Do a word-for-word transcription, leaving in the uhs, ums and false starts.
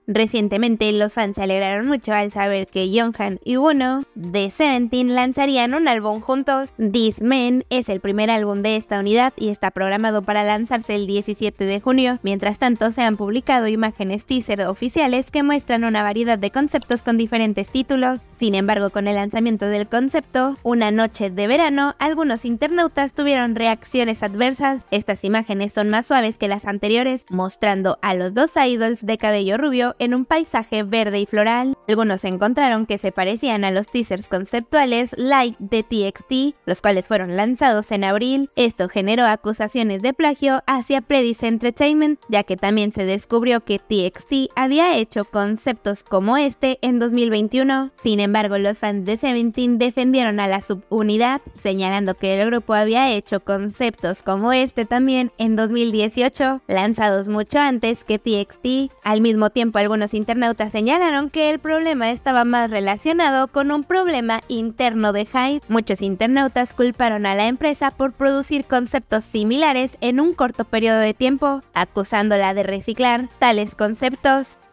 Recientemente, los fans se alegraron mucho al saber que Jonghan y Woono de Seventeen lanzarían un álbum juntos. This Man es el primer álbum de esta unidad y está programado para lanzarse el diecisiete de junio. Mientras tanto, se han publicado imágenes teaser oficiales que muestran una variedad de conceptos con diferentes títulos. Sin embargo, con el lanzamiento del concepto Una noche de verano, algunos internautas tuvieron reacciones adversas. Estas imágenes son más suaves que las anteriores, mostrando a los dos idols de cabello rubio en un paisaje verde y floral. Algunos encontraron que se parecían a los teasers conceptuales Like de T X T, los cuales fueron lanzados en abril. Esto generó acusaciones de plagio hacia Predis Entertainment, ya que también se descubrió que T X T había hecho conceptos como este en dos mil veintiuno. Sin embargo, los fans de Seventeen defendieron a la subunidad, señalando que el grupo había hecho conceptos como este también en dos mil dieciocho, lanzados mucho antes que T X T. Al mismo tiempo, algunos internautas señalaron que el problema estaba más relacionado con un problema interno de HYBE. Muchos internautas culparon a la empresa por producir conceptos similares en un corto periodo de tiempo, acusándola de reciclar tales conceptos.